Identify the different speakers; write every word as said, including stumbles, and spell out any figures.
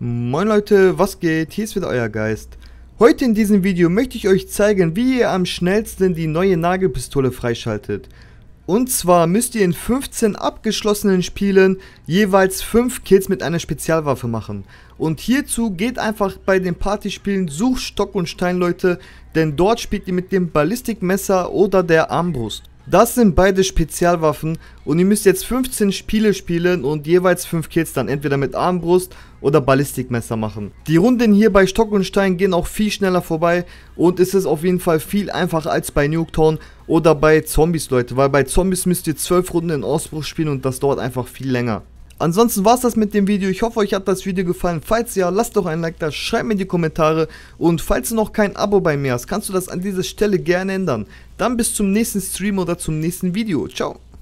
Speaker 1: Moin Leute, was geht? Hier ist wieder euer Geist. Heute in diesem Video möchte ich euch zeigen, wie ihr am schnellsten die neue Nagelpistole freischaltet. Und zwar müsst ihr in fünfzehn abgeschlossenen Spielen jeweils fünf Kills mit einer Spezialwaffe machen. Und hierzu geht einfach bei den Partyspielen Such Stock und Stein, Leute, denn dort spielt ihr mit dem Ballistikmesser oder der Armbrust. Das sind beide Spezialwaffen und ihr müsst jetzt fünfzehn Spiele spielen und jeweils fünf Kills dann entweder mit Armbrust oder Ballistikmesser machen. Die Runden hier bei Stock und Stein gehen auch viel schneller vorbei und es ist auf jeden Fall viel einfacher als bei Nuketown oder bei Zombies, Leute, weil bei Zombies müsst ihr zwölf Runden in Ausbruch spielen und das dauert einfach viel länger. Ansonsten war es das mit dem Video. Ich hoffe, euch hat das Video gefallen. Falls ja, lasst doch ein Like da, schreibt mir in die Kommentare. Und falls du noch kein Abo bei mir hast, kannst du das an dieser Stelle gerne ändern. Dann bis zum nächsten Stream oder zum nächsten Video. Ciao.